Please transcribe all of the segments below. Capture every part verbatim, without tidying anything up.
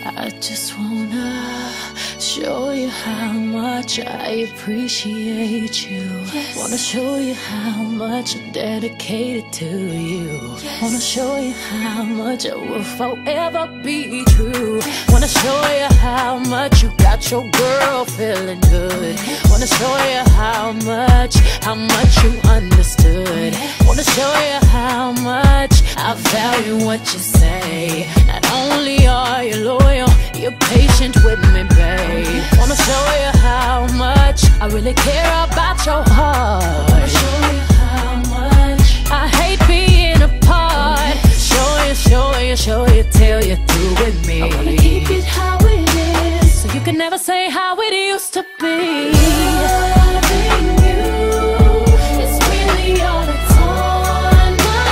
I just wanna show you how much I appreciate you. Yes. Wanna show you how much I'm dedicated to you. Yes. Wanna show you how much I will forever be true. Yes. Wanna show you how much you got your girl feeling good. Yes. Wanna show you how much, how much you understood. Yes. Wanna show you how much I value what you say. Not only are you loyal, you're patient with me, babe. Wanna show you how much I really care about your heart. Wanna show you how much I hate being apart. Show you, show you, show you till you're through with me. I wanna keep it how it is, so you can never say how it used to be. Loving you is really all that's on my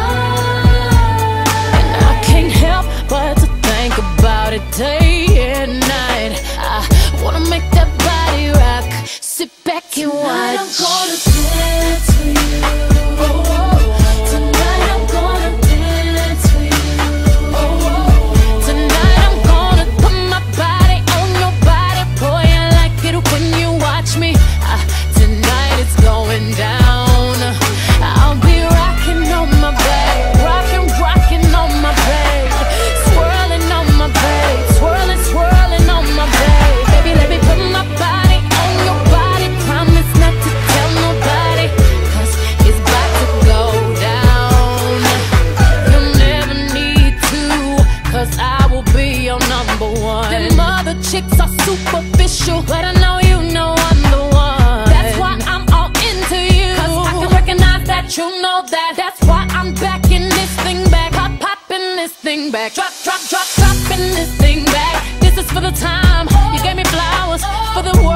mind, and I can't help but to think about it day and night. I wanna make that body rock. Sit back and watch. Tonight I'm gonna dance for you. Oh, oh. Tonight I'm gonna dance for you. Oh, oh. Tonight I'm gonna put my body on your body. Boy, I like it when you watch me. Uh, tonight it's going down. I'll be rocking on my back, rocking, rocking on my back, swirling on my back, swirling, swirling on my back. Baby, let me put my body on your body. Promise not to tell nobody, cause it's about to go down. You'll never need to, cause I will be your number one. Them other chicks are superficial, but I know you know I'm the one. That's why I'm all into you, cause I can recognize that you know that. That's why I'm backing this thing back, pop, popping this thing back, drop, drop, drop, dropping this thing back. This is for the time you gave me flowers, for the world